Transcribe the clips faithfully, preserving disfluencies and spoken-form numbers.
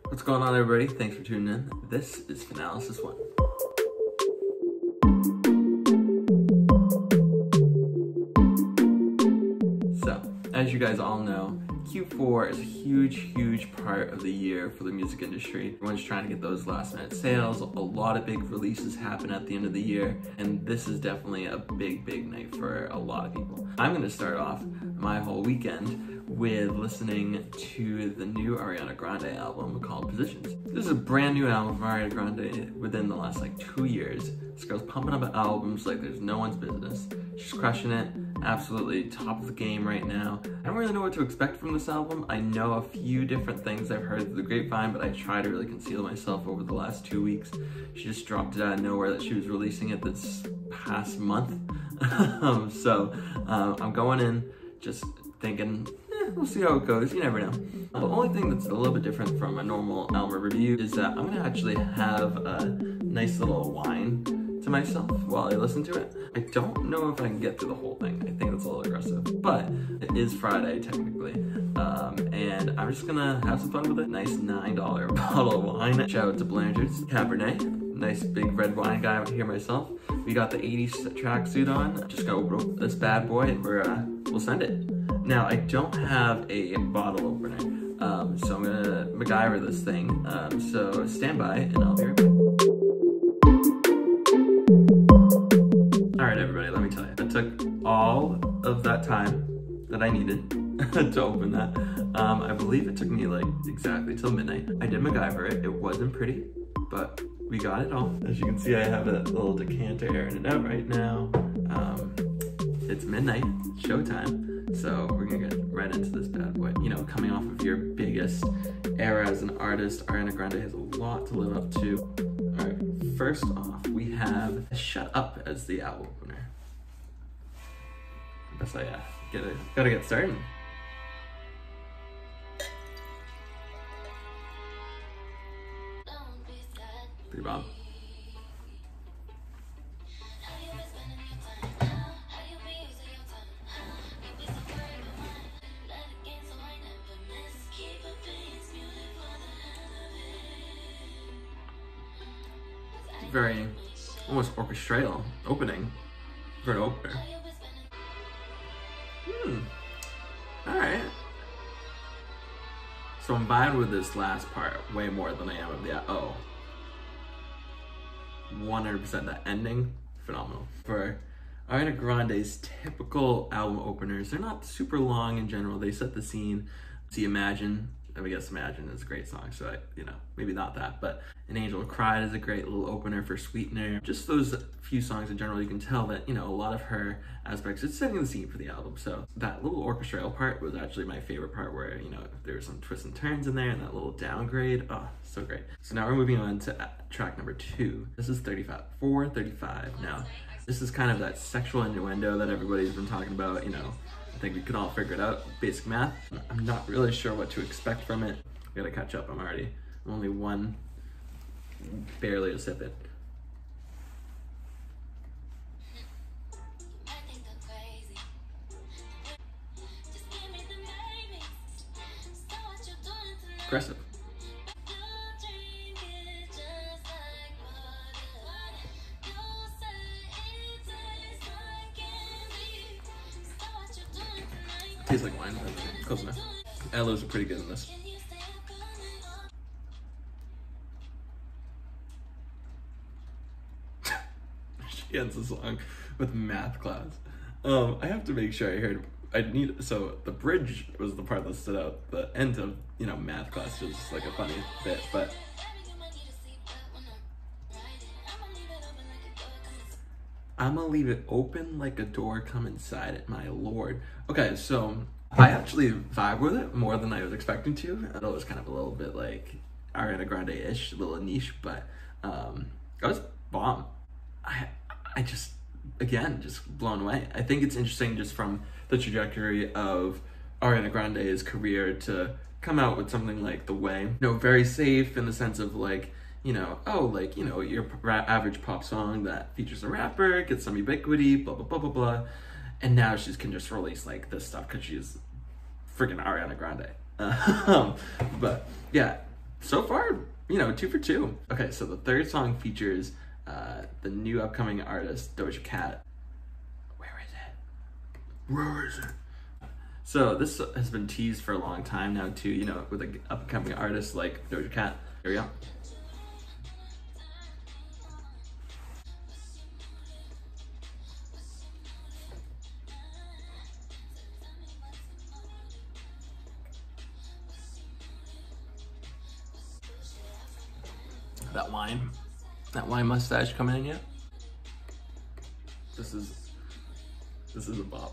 What's going on, everybody? Thanks for tuning in. This is Finalysis One. So, as you guys all know, Q four is a huge, huge part of the year for the music industry. Everyone's trying to get those last minute sales. A lot of big releases happen at the end of the year, and this is definitely a big, big night for a lot of people. I'm gonna start off my whole weekend with listening to the new Ariana Grande album called Positions. This is a brand new album from Ariana Grande within the last like two years. This girl's pumping up albums like there's no one's business. She's crushing it, absolutely top of the game right now. I don't really know what to expect from this album. I know a few different things I've heard through the grapevine, but I try to really conceal myself over the last two weeks. She just dropped it out of nowhere that she was releasing it this past month. um, so um, I'm going in just thinking, eh, we'll see how it goes, you never know. The only thing that's a little bit different from a normal album review is that I'm gonna actually have a nice little wine to myself while I listen to it. I don't know if I can get through the whole thing. I think that's a little aggressive, but it is Friday technically. Um, and I'm just gonna have some fun with it. Nice nine dollar bottle of wine. Shout out to Blanchard's Cabernet. Nice big red wine guy out here myself. We got the eighties tracksuit on. Just gonna open up this bad boy and we're, uh, we'll send it. Now, I don't have a bottle opener, um, so I'm gonna MacGyver this thing. Um, so stand by and I'll be right back. All right, everybody, let me tell you. It took all of that time that I needed to open that. Um, I believe it took me like exactly till midnight. I did MacGyver it. It wasn't pretty, but we got it all. As you can see, I have a little decanter airing it out right now. Um, it's midnight, showtime. So we're gonna get right into this bad boy. You know, coming off of your biggest era as an artist, Ariana Grande has a lot to live up to. All right, first off, we have Shut Up as the album opener. I guess I uh, get it, gotta get started. Pretty bomb. Very almost orchestral opening for an opener. Hmm. Alright. So I'm vibing with this last part way more than I am with the oh. one hundred percent that ending, phenomenal. For Ariana Grande's typical album openers, they're not super long in general. They set the scene. See Imagine. I guess Imagine is a great song, so I, you know, maybe not that, but An Angel Cried is a great little opener for Sweetener. Just those few songs in general, you can tell that, you know, a lot of her aspects, it's setting the scene for the album. So that little orchestral part was actually my favorite part where, you know, there were some twists and turns in there and that little downgrade. Oh, so great. So now we're moving on to track number two. This is thirty-five, four thirty-five. Now, this is kind of that sexual innuendo that everybody's been talking about, you know. I think we can all figure it out, basic math. I'm not really sure what to expect from it. I gotta catch up, I'm already, I'm only one, barely a sip it. Aggressive. Tastes like wine, but close enough. Elos are pretty good in this. She ends the song with math class. Um, I have to make sure I heard, I need, so the bridge was the part that stood out. The end of, you know, math class was like a funny bit, but I'ma leave it open like a door, come inside it, my lord. Okay, so I actually vibe with it more than I was expecting to. I thought it was kind of a little bit like Ariana Grande-ish, a little niche, but um, I was bomb. I, I just, again, just blown away. I think it's interesting just from the trajectory of Ariana Grande's career to come out with something like The Way. You know, very safe in the sense of like, you know, oh, like, you know, your average pop song that features a rapper, gets some ubiquity, blah, blah, blah, blah, blah. And now she can just release like this stuff because she's freaking Ariana Grande. Um, but yeah, so far, you know, two for two. Okay, so the third song features uh, the new upcoming artist, Doja Cat. Where is it? Where is it? So this has been teased for a long time now too, you know, with an upcoming artist like Doja Cat. Here we go. That wine, that wine mustache coming in yet? This is, this is a bop.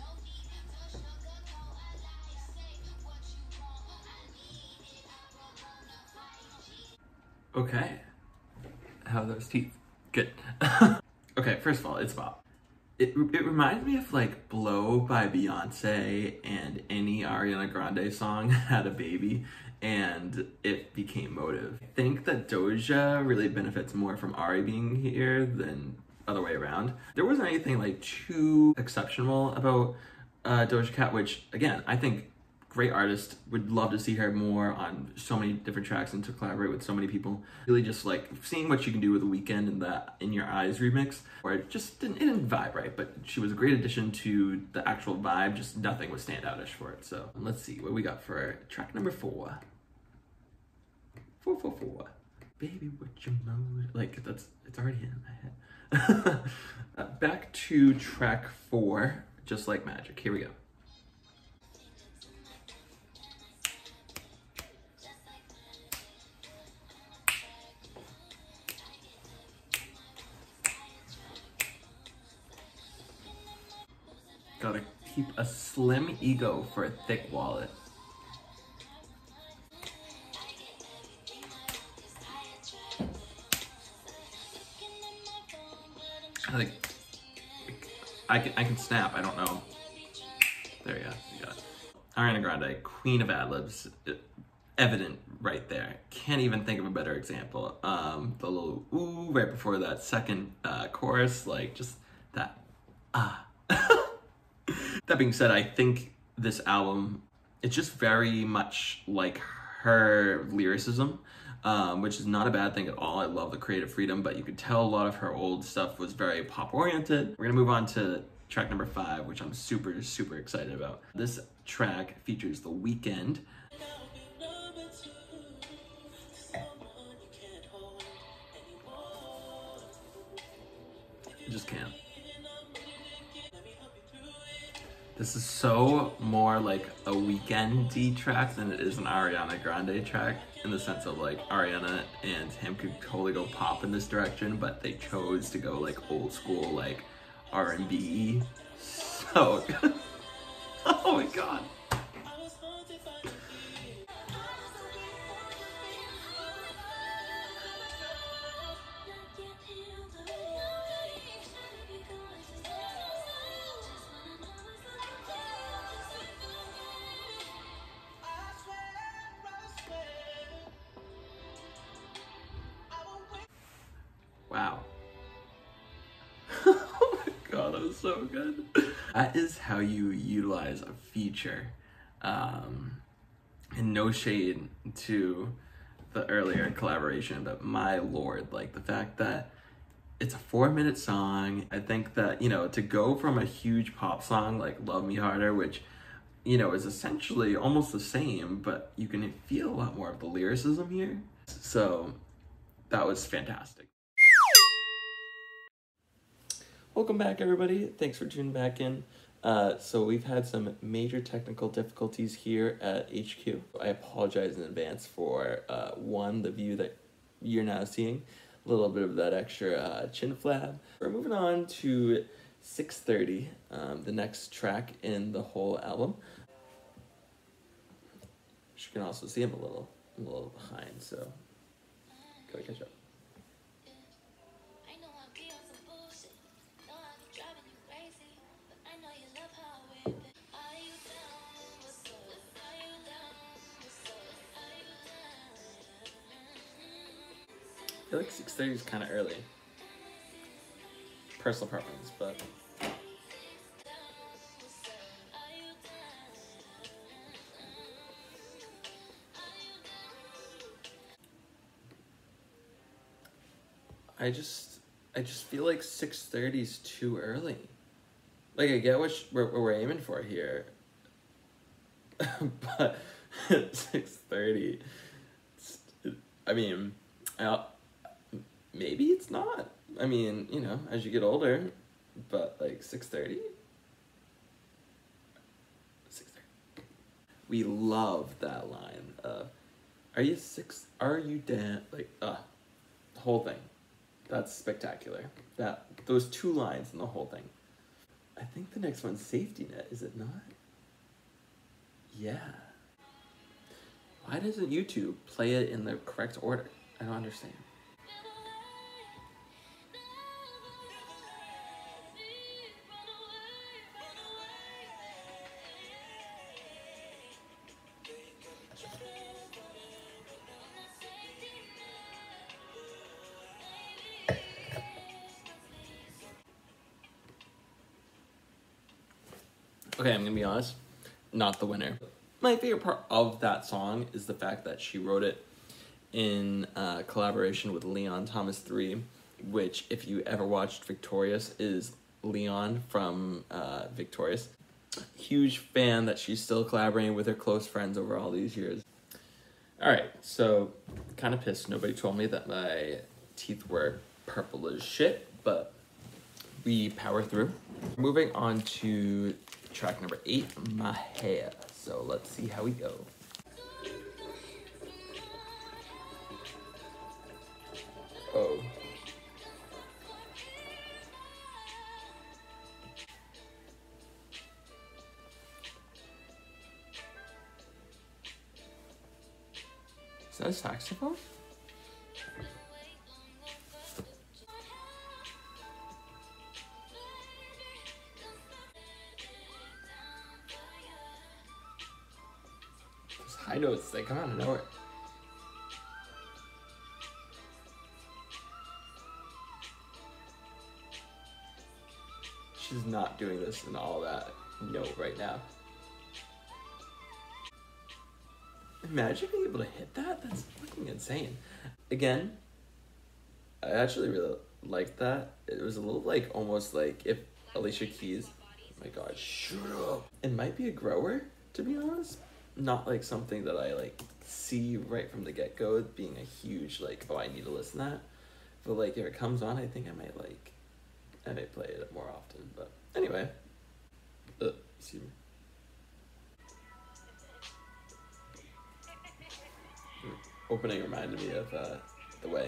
Okay, how are those teeth? Good. Okay, first of all, it's a bop. It, it reminds me of like Blow by Beyonce and any Ariana Grande song had a baby and it became Motive. I think that Doja really benefits more from Ari being here than other way around. There wasn't anything like too exceptional about uh, Doja Cat, which again, I think great artist, would love to see her more on so many different tracks and to collaborate with so many people. Really just like seeing what she can do with The Weeknd and that In Your Eyes remix, where it just didn't, it didn't vibe right, but she was a great addition to the actual vibe, just nothing was standoutish for it. So let's see what we got for track number four. Four, four, four. Baby, what your mode? Like that's, it's already in my head. uh, back to track four, Just Like Magic. Here we go. Gotta keep a slim ego for a thick wallet. Like, I can, I can snap, I don't know. There you go, you got it. Ariana Grande, queen of ad-libs, evident right there. Can't even think of a better example. Um, the little ooh right before that second uh, chorus, like just that, ah. That being said, I think this album, it's just very much like her lyricism, um, which is not a bad thing at all. I love the creative freedom, but you could tell a lot of her old stuff was very pop-oriented. We're gonna move on to track number five, which I'm super, super excited about. This track features The Weeknd. I just can't. This is so more like a Weeknd-y track than it is an Ariana Grande track, in the sense of like Ariana and him could totally go pop in this direction, but they chose to go like old school, like R and B. So good. Oh my god. Wow. Oh my god, that was so good. That is how you utilize a feature. Um, and no shade to the earlier collaboration, but my lord, like the fact that it's a four minute song. I think that, you know, to go from a huge pop song like Love Me Harder, which, you know, is essentially almost the same, but you can feel a lot more of the lyricism here. So that was fantastic. Welcome back, everybody. Thanks for tuning back in. Uh, so we've had some major technical difficulties here at H Q. I apologize in advance for, uh, one, the view that you're now seeing, a little bit of that extra uh, chin flab. We're moving on to six thirty, um, the next track in the whole album. You can also see I'm a little, a little behind, so gotta catch up. I feel like six thirty is kind of early. Personal preference, but... I just, I just feel like six thirty is too early. Like, I get what, sh- what we're aiming for here, but six thirty, I mean, I'll, maybe it's not. I mean, you know, as you get older, but like six thirty? six thirty. We love that line. Uh, are you six, are you damn, like, uh, the whole thing. That's spectacular. That, those two lines in the whole thing. I think the next one's Safety Net, is it not? Yeah. Why doesn't YouTube play it in the correct order? I don't understand. Okay, I'm gonna be honest, not the winner. My favorite part of that song is the fact that she wrote it in uh, collaboration with Leon Thomas three, which, if you ever watched Victorious, is Leon from uh, Victorious. Huge fan that she's still collaborating with her close friends over all these years. Alright, so kind of pissed nobody told me that my teeth were purple as shit, but we power through. Moving on to track number eight, My Hair. So let's see how we go. Oh. Is that a saxophone? Those high notes, they come out of nowhere. She's not doing this in all that note right now. Imagine being able to hit that? That's fucking insane. Again, I actually really liked that. It was a little like, almost like if Alicia Keys, oh my god, shut up. It might be a grower, to be honest. Not like something that I like see right from the get-go being a huge like, oh, I need to listen to that. But like, if it comes on, I think I might like, I may play it more often. But anyway, uh, excuse me. Opening reminded me of uh, The Way.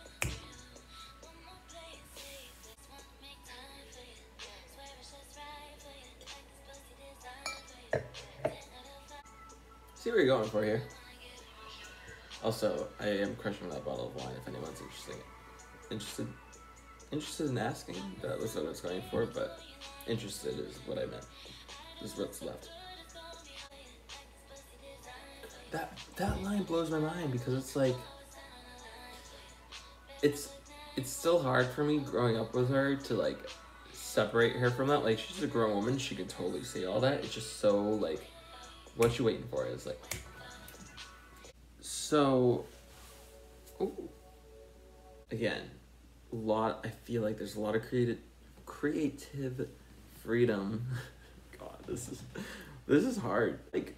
See what you're going for here. Also, I am crushing that bottle of wine if anyone's interested. Interested? Interested in asking? That was what I was going for, but interested is what I meant. This is what's left. That that line blows my mind because it's like, it's it's still hard for me growing up with her to like separate her from that. Like, she's a grown woman, she could totally say all that. It's just so like, what you waiting for? It's like, so, ooh, again, a lot. I feel like there's a lot of creative creative freedom. God, this is this is hard. Like,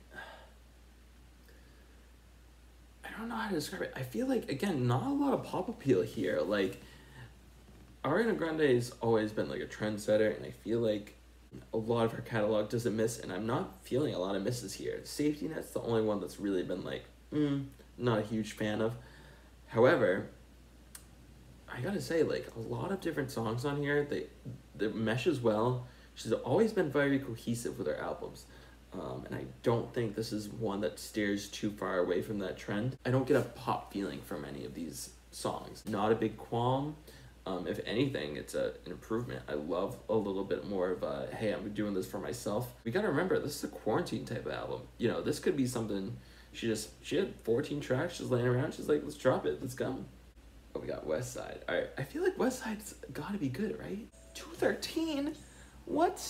I don't know how to describe it. I feel like, again, not a lot of pop appeal here. Like, Ariana Grande's always been like a trendsetter, and I feel like a lot of her catalog doesn't miss, and I'm not feeling a lot of misses here. Safety Net's the only one that's really been like, mm, not a huge fan of. However, I gotta say, like, a lot of different songs on here, they, they mesh as well. She's always been very cohesive with her albums. Um, and I don't think this is one that steers too far away from that trend. I don't get a pop feeling from any of these songs. Not a big qualm. Um, if anything, it's a, an improvement. I love a little bit more of a, hey, I'm doing this for myself. We gotta remember, this is a quarantine type of album. You know, this could be something, she just, she had fourteen tracks just laying around. She's like, let's drop it, let's go. Oh, we got West Side. All right, I feel like West Side's gotta be good, right? two thirteen? What?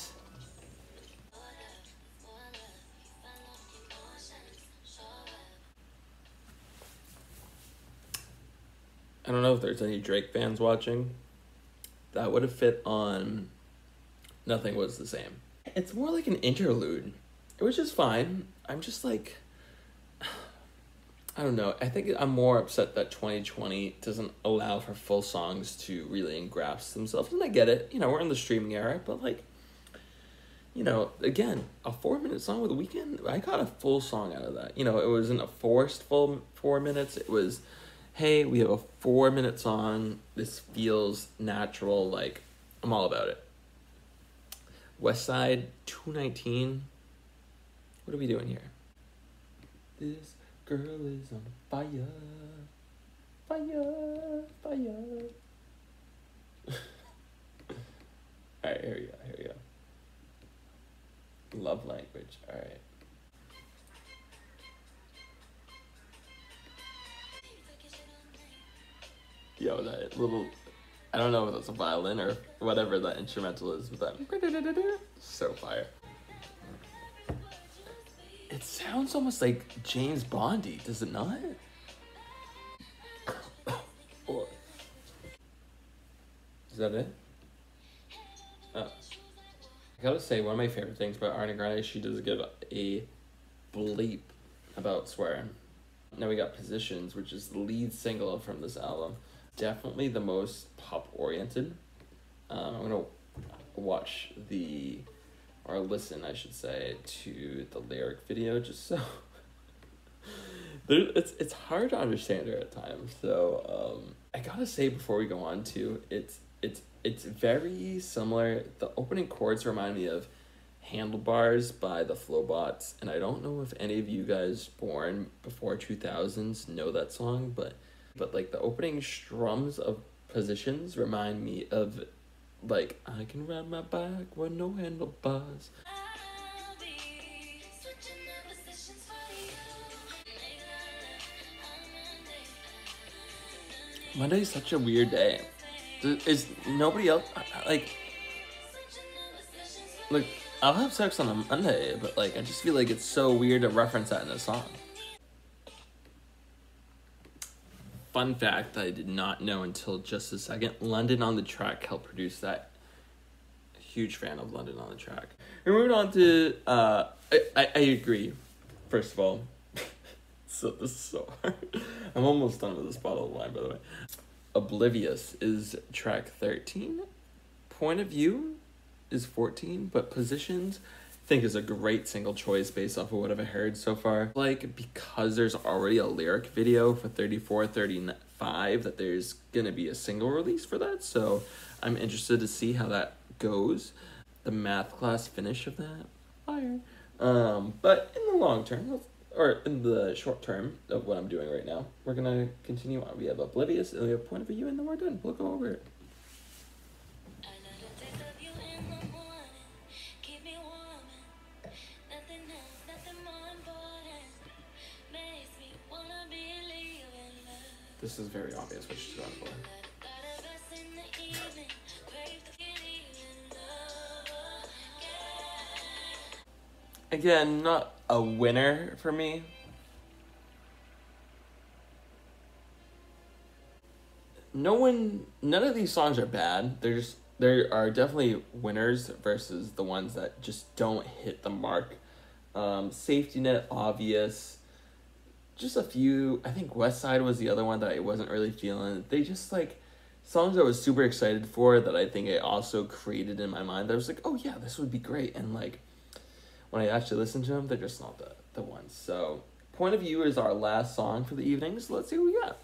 I don't know if there's any Drake fans watching. That would have fit on Nothing Was the Same. It's more like an interlude. It was just fine. I'm just like, I don't know. I think I'm more upset that twenty twenty doesn't allow for full songs to really engrasp themselves. And I get it. You know, we're in the streaming era, but like, you know, again, a four minute song with a Weeknd, I got a full song out of that. You know, it wasn't a forced full four minutes. It was, hey, we have a four minute song. This feels natural. Like, I'm all about it. Westside, two nineteen. What are we doing here? This girl is on fire. Fire. Fire. Alright, here we go. Here we go. Love Language. Alright. Yo, that little, I don't know if that's a violin or whatever that instrumental is, but that, so fire. It sounds almost like James Bondy, does it not? Or, is that it? Oh. I gotta say, one of my favorite things about Ariana Grande, she does give a bleep about swearing. Now we got Positions, which is the lead single from this album. Definitely the most pop-oriented. Um, I'm gonna watch the, or listen, I should say, to the lyric video just so. there, it's it's hard to understand her at times. So um, I gotta say before we go on to, it's it's it's very similar. The opening chords remind me of Handlebars by the Flowbots, and I don't know if any of you guys born before two thousands know that song, but. But, like, the opening strums of Positions remind me of, like, I can ride my bike with no handlebars. Monday's such a weird day. Is nobody else, like, like, I'll have sex on a Monday, but, like, I just feel like it's so weird to reference that in a song. Fun fact that I did not know until just a second, London on the Track helped produce that. Huge fan of London on the Track. We're moving on to, uh, I, I, I agree, first of all. So this is so hard. I'm almost done with this bottle of wine, by the way. Oblivious is track thirteen. Point of View is fourteen, but Positions I think is a great single choice based off of what I've heard so far. Like, because there's already a lyric video for thirty-four thirty-five, that there's gonna be a single release for that, so I'm interested to see how that goes. The math class finish of that, fire. Um, but in the long term, or in the short term of what I'm doing right now, we're gonna continue on. We have Oblivious, and we have Point of View, and then we're done. We'll go over it. This is very obvious what she's going for. Again, not a winner for me. No one, none of these songs are bad. They're just, there are definitely winners versus the ones that just don't hit the mark. Um, Safety Net, obvious. Just a few, I think Westside was the other one that I wasn't really feeling. They just, like, songs I was super excited for that I think I also created in my mind. I was like, oh yeah, this would be great. And, like, when I actually listen to them, they're just not the, the ones. So, Point of View is our last song for the evening, so let's see what we got.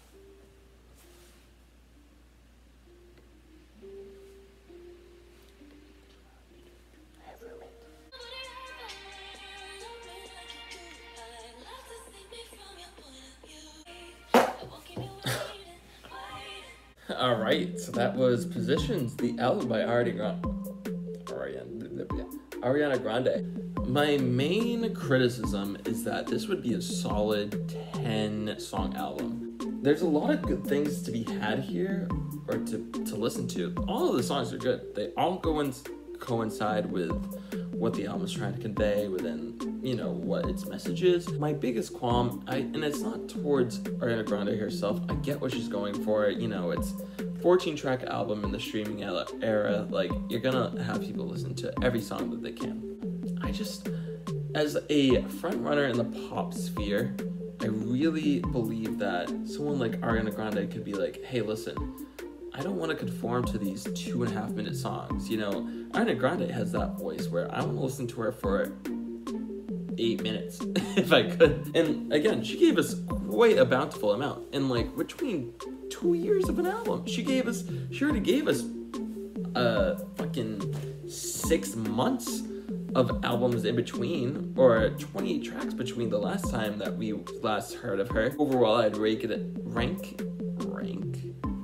All right, so that was Positions, the album by Ariana Grande. Ariana, Ariana Grande. My main criticism is that this would be a solid ten song album. There's a lot of good things to be had here, or to, to listen to. All of the songs are good. They all go and coincide with what the album is trying to convey within you know, what its message is. My biggest qualm, I, and it's not towards Ariana Grande herself, I get what she's going for. You know, it's fourteen track album in the streaming era. Like, you're gonna have people listen to every song that they can. I just, as a front runner in the pop sphere, I really believe that someone like Ariana Grande could be like, hey, listen, I don't want to conform to these two and a half minute songs. You know, Ariana Grande has that voice where I want to listen to her for eight minutes if I could. And again, she gave us quite a bountiful amount. And like between two years of an album, she gave us, she already gave us uh fucking six months of albums in between, or twenty-eight tracks between the last time that we last heard of her. Overall, I'd rank it at, rank, rank,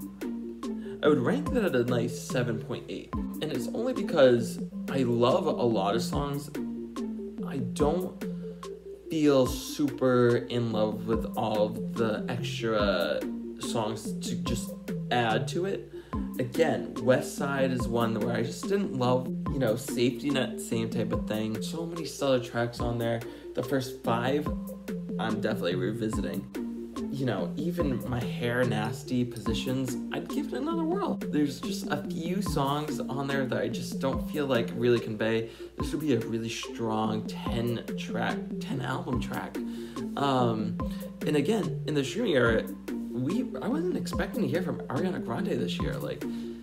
I would rank that at a nice seven point eight. And it's only because I love a lot of songs. I don't feel super in love with all of the extra songs to just add to it. Again, West Side is one where I just didn't love, you know, Safety Net, same type of thing. So many stellar tracks on there. The first five, I'm definitely revisiting. You know, even My Hair Nasty, Positions, I'd give it another whirl. There's just a few songs on there that I just don't feel like really convey. This would be a really strong ten track, ten album track. Um, and again, in the streaming era, we I wasn't expecting to hear from Ariana Grande this year. Like,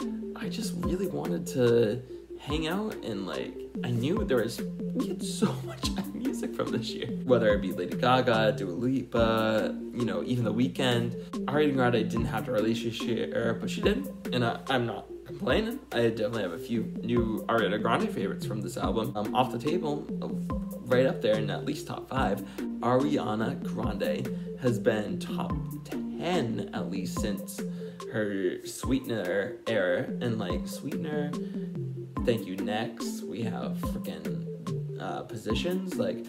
I just really wanted to hang out, and like, I knew there was, we had so much music from this year. Whether it be Lady Gaga, Dua Lipa, you know, even The Weeknd. Ariana Grande didn't have to release this year, but she did, and I, I'm not complaining. I definitely have a few new Ariana Grande favorites from this album. Um, off the table, right up there in at least top five, Ariana Grande has been top ten at least since her Sweetener era. And like Sweetener, Thank You Next, we have freaking uh, Positions, like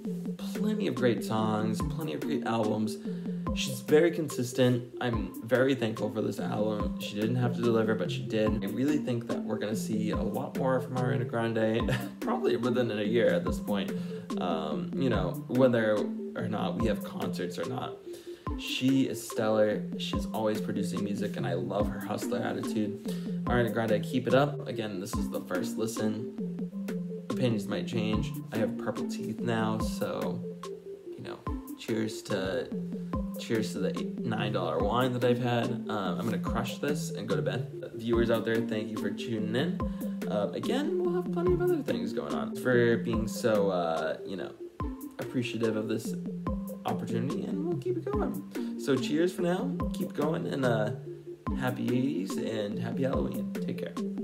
plenty of great songs, plenty of great albums. She's very consistent. I'm very thankful for this album. She didn't have to deliver, but she did. I really think that we're gonna see a lot more from Ariana Grande, probably within a year at this point. Um, you know, whether or not we have concerts or not. She is stellar. She's always producing music, and I love her hustler attitude. Ariana Grande, keep it up. Again, this is the first listen. Opinions might change. I have purple teeth now, so, you know, cheers to cheers to the nine dollar wine that I've had. Um, I'm gonna crush this and go to bed. Viewers out there, thank you for tuning in. Um, again, we'll have plenty of other things going on. For being so, uh, you know, appreciative of this opportunity, and we'll keep it going. So cheers for now, keep going, and uh, happy eighties and happy Halloween. Take care.